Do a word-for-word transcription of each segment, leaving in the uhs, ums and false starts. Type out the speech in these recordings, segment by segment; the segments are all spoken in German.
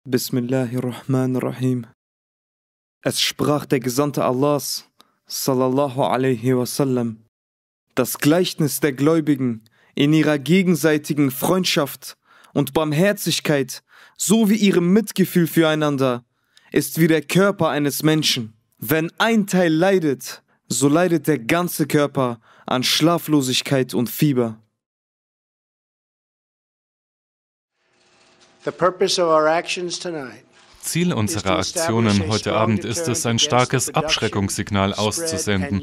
Bismillahirrahmanirrahim. Es sprach der Gesandte Allahs, sallallahu alaihi wasallam, das Gleichnis der Gläubigen in ihrer gegenseitigen Freundschaft und Barmherzigkeit sowie ihrem Mitgefühl füreinander ist wie der Körper eines Menschen. Wenn ein Teil leidet, so leidet der ganze Körper an Schlaflosigkeit und Fieber. Ziel unserer Aktionen heute Abend ist es, ein starkes Abschreckungssignal auszusenden.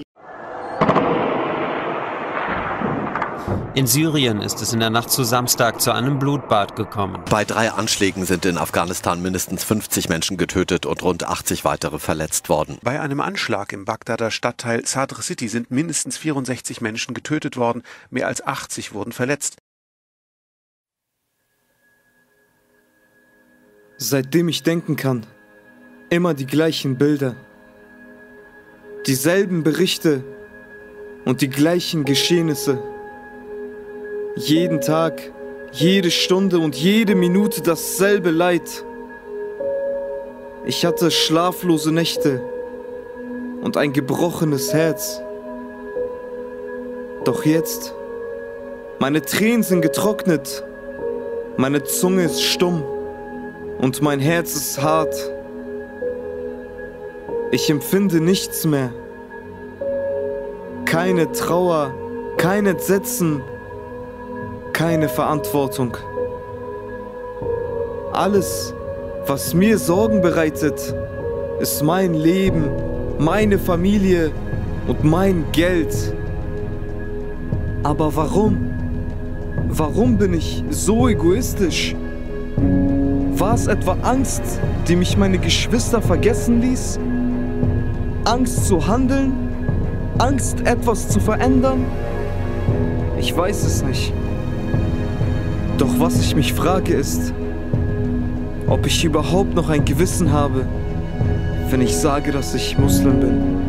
In Syrien ist es in der Nacht zu Samstag zu einem Blutbad gekommen. Bei drei Anschlägen sind in Afghanistan mindestens fünfzig Menschen getötet und rund achtzig weitere verletzt worden. Bei einem Anschlag im Bagdader Stadtteil Sadr City sind mindestens vierundsechzig Menschen getötet worden, mehr als achtzig wurden verletzt. Seitdem ich denken kann, immer die gleichen Bilder, dieselben Berichte und die gleichen Geschehnisse. Jeden Tag, jede Stunde und jede Minute dasselbe Leid. Ich hatte schlaflose Nächte und ein gebrochenes Herz. Doch jetzt, meine Tränen sind getrocknet, meine Zunge ist stumm und mein Herz ist hart. Ich empfinde nichts mehr. Keine Trauer, kein Entsetzen, keine Verantwortung. Alles, was mir Sorgen bereitet, ist mein Leben, meine Familie und mein Geld. Aber warum? Warum bin ich so egoistisch? War es etwa Angst, die mich meine Geschwister vergessen ließ? Angst zu handeln? Angst, etwas zu verändern? Ich weiß es nicht. Doch was ich mich frage ist, ob ich überhaupt noch ein Gewissen habe, wenn ich sage, dass ich Muslim bin.